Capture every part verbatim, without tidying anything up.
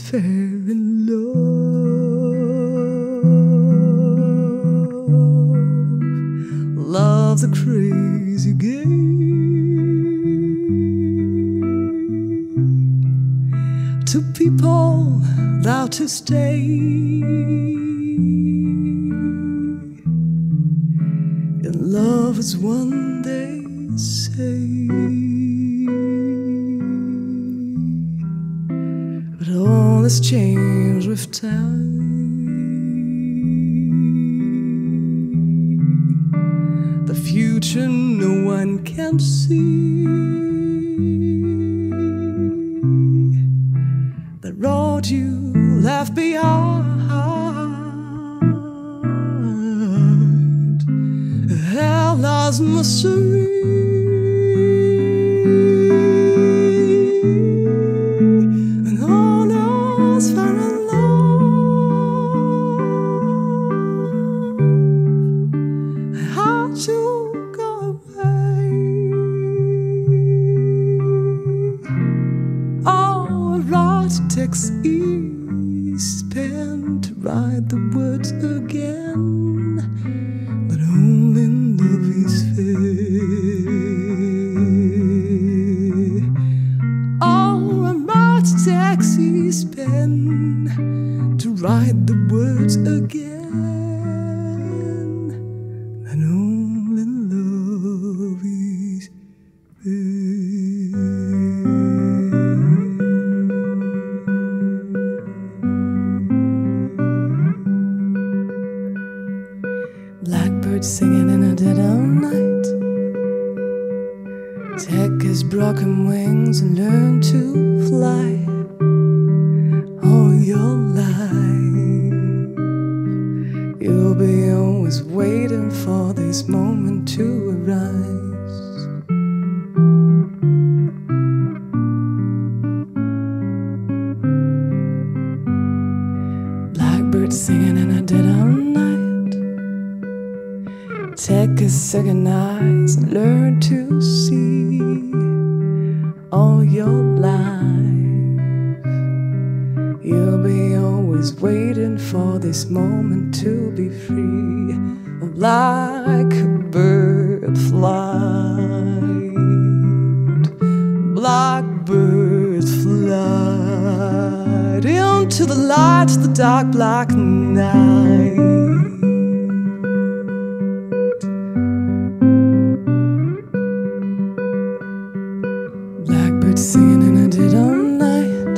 fair in love. Love's a crazy game. Two people vow to stay. In love is one they say. But all has changed with time. The future no one can see. The road you left behind, a hell-lost mystery. East pen to write the words again, but only love is fair. Oh, I'm right to taxi's pen to write the words again, and only love is fair. Blackbird singing in a dead of night. Take his broken wings and learn to fly. All your life you'll be always waiting for this moment to arise. Blackbird singing in a dead of night. Take a second eyes and learn to see. All your life you'll be always waiting for this moment to be free. Like a bird flight, blackbird flight into the light of the dark black night. Singing in a dead of night.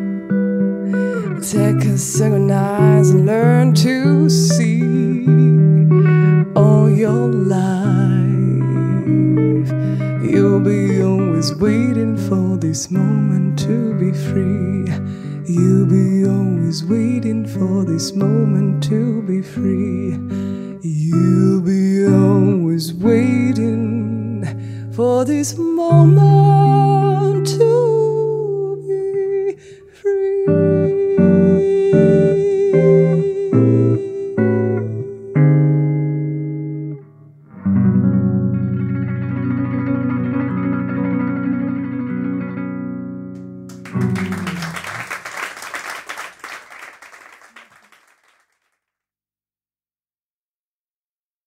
Take a second eyes and learn to see. All your life you'll be always waiting for this moment to be free. You'll be always waiting for this moment to be free. You'll be always waiting for this moment